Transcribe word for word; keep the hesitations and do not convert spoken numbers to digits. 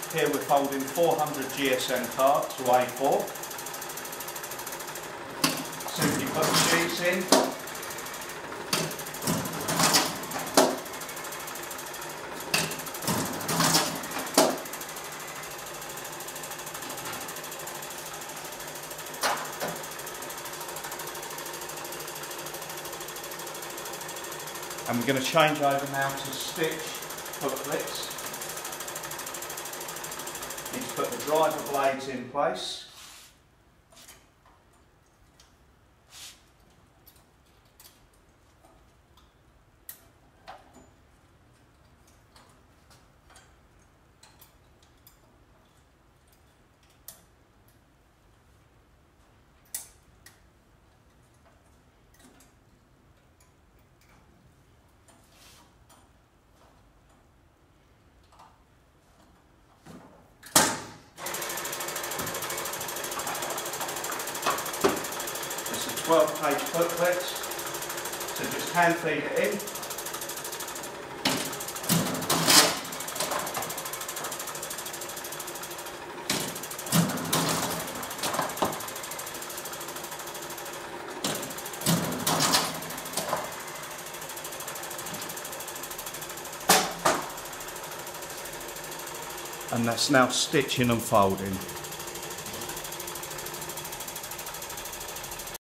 Here we're folding four hundred G S M card to A four. Simply put the sheets in. And we're going to change over now to stitch booklets. Need to put the driver blades in place. twelve page booklet, so just hand feed it in. And that's now stitching and folding.